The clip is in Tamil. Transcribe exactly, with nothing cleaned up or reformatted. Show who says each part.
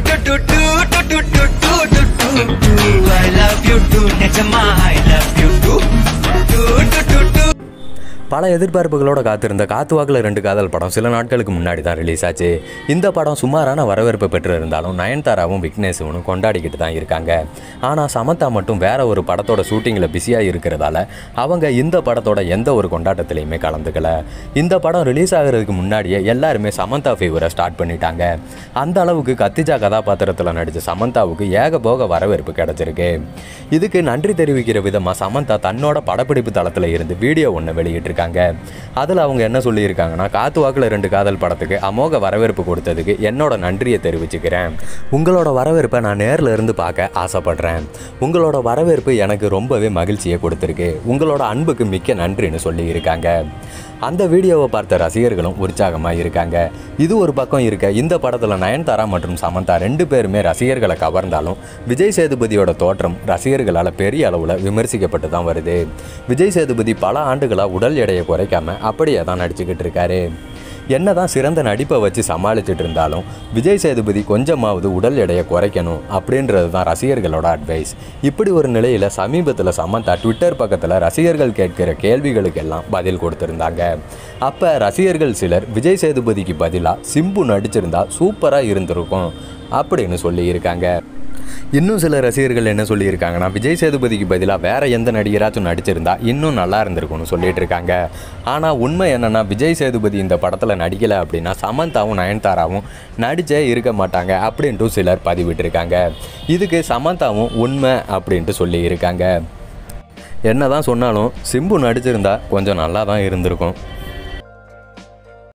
Speaker 1: பல எதிர்பார்ப்புகளோட காத்திருந்த காத்துவாக்கில் ரெண்டு காதல் படம் சில நாட்களுக்கு முன்னாடி தான் ரிலீஸ் ஆச்சு. இந்த படம் சுமாரான வரவேற்பு பெற்று இருந்தாலும் நயன்தாராவும் விக்னேஷும் கொண்டாடிக்கிட்டு தான் இருக்காங்க. ஆனால் சமந்தா மட்டும் வேற ஒரு படத்தோட ஷூட்டிங்கில் பிஸியாக இருக்கிறதால அவங்க இந்த படத்தோட எந்த ஒரு கொண்டாட்டத்திலையுமே கலந்துக்கல. இந்த படம் ரிலீஸ் ஆகிறதுக்கு முன்னாடியே எல்லாருமே சமந்தா ஃபீவரை ஸ்டார்ட் பண்ணிட்டாங்க. அந்த அளவுக்கு கத்திஜா கதாபாத்திரத்தில் நடித்த சமந்தாவுக்கு ஏகபோக வரவேற்பு கிடைச்சிருக்கு. இதுக்கு நன்றி தெரிவிக்கிற விதமாக சமந்தா தன்னோட படப்பிடிப்பு தளத்தில் இருந்து வீடியோ ஒன்று வெளியிட்டிருக்காங்க. அதில் அவங்க என்ன சொல்லியிருக்காங்கன்னா, காத்துவாக்கில் ரெண்டு காதல் படத்துக்கு அமோக வரவேற்பு கொடுத்ததுக்கு என்னோட நன்றியை தெரிவிச்சுக்கிறேன். உங்களோட வரவேற்பை நான் நேரில் இருந்து பார்க்க ஆசைப்படுறேன். உங்களோட வரவேற்பு எனக்கு ரொம்பவே மகிழ்ச்சியை கொடுத்துருக்கு. உங்களோட அன்புக்கு மிக்க நன்றின்னு சொல்லியிருக்காங்க. அந்த வீடியோவை பார்த்த ரசிகர்களும் உற்சாகமாக இருக்காங்க. இது ஒரு பக்கம் இருக்க, இந்த படத்தில் நயன்தாரா மற்றும் சமந்தா ரெண்டு பேருமே ரசிகர்களை கவர்ந்தாலும் விஜய் சேதுபதியோட தோற்றம் ரசிகர்களால் பெரிய அளவில் விமர்சிக்கப்பட்டு தான் வருது. விஜய் சேதுபதி பல ஆண்டுகளாக உடல் எடையை குறைக்காம அப்படியே தான் நடிச்சுக்கிட்டு இருக்காரு. என்ன தான் சிறந்த நடிப்பை வச்சு சமாளிச்சுட்டு இருந்தாலும் விஜய் சேதுபதி கொஞ்சமாவது உடல் எடையை குறைக்கணும் அப்படின்றது தான் ரசிகர்களோட அட்வைஸ். இப்படி ஒரு நிலையில் சமீபத்தில் சமந்தா ட்விட்டர் பக்கத்தில் ரசிகர்கள் கேட்கிற கேள்விகளுக்கெல்லாம் பதில் கொடுத்துருந்தாங்க. அப்போ ரசிகர்கள் சிலர் விஜய் சேதுபதிக்கு பதிலாக சிம்பு நடிச்சிருந்தா சூப்பராக இருந்திருக்கும் அப்படின்னு சொல்லியிருக்காங்க. இன்னும் சில ரசிகர்கள் என்ன சொல்லியிருக்காங்கன்னா, விஜய் சேதுபதிக்கு பதிலாக வேறு எந்த நடிகராச்சும் நடிச்சிருந்தா இன்னும் நல்லா இருந்திருக்கும்னு சொல்லிட்டு இருக்காங்க. ஆனால் உண்மை என்னென்னா, விஜய் சேதுபதி இந்த படத்தில் நடிக்கலை அப்படின்னா சமந்தாவும் நயன்தாராவும் நடிச்சே இருக்க மாட்டாங்க அப்படின்ட்டு சிலர் பதிவிட்டிருக்காங்க. இதுக்கு சமந்தாவும் உண்மை அப்படின்ட்டு சொல்லியிருக்காங்க. என்ன தான் சொன்னாலும் சிம்பு நடிச்சிருந்தா கொஞ்சம் நல்லா தான் இருந்திருக்கும்.